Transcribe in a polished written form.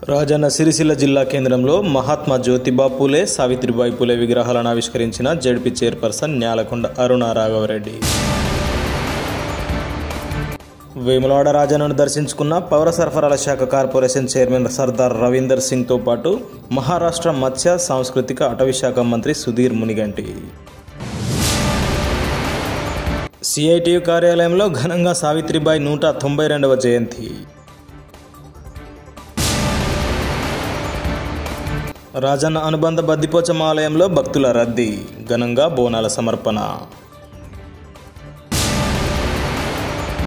రాజన్న సిరిసిల్ల జిల్లా కేంద్రంలో మహాత్మా జ్యోతిబా పూలే, సావిత్రిబాయి పూలే విగ్రహాలను ఆవిష్కరించిన జడ్పీ చైర్పర్సన్ న్యాలకొండ అరుణ రాఘవరెడ్డి. వేములవాడ రాజన్నను దర్శించుకున్న పౌర సరఫరాల శాఖ కార్పొరేషన్ చైర్మన్ సర్దార్ రవీందర్ సింగ్తో పాటు మహారాష్ట్ర మత్స్య సాంస్కృతిక అటవీ శాఖ మంత్రి సుధీర్ మునిగంటి. సిఐటియు కార్యాలయంలో ఘనంగా సావిత్రిబాయి 192వ జయంతి. రాజన్న అనుబంధ బద్దిపోచమ్మ ఆలయంలో భక్తుల రద్దీ, ఘనంగా బోనాల సమర్పణ.